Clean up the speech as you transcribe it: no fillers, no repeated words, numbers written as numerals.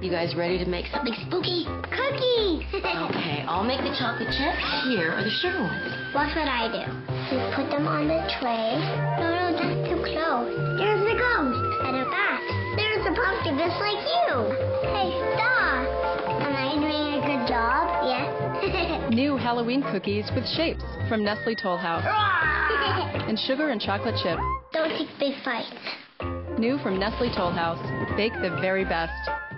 You guys ready to make something spooky? Cookies! Okay, I'll make the chocolate chip. Here are the sugar ones. Watch what I do. You put them on the tray. No, that's too close. There's the ghost. And a bat. There's the pumpkin just like you. Hey, stop. Am I doing a good job? Yes. New Halloween cookies with shapes from Nestle HalloweenCookies. And sugar and chocolate chip. Don't take big fights. New from Nestle HalloweenCookies. Bake the very best.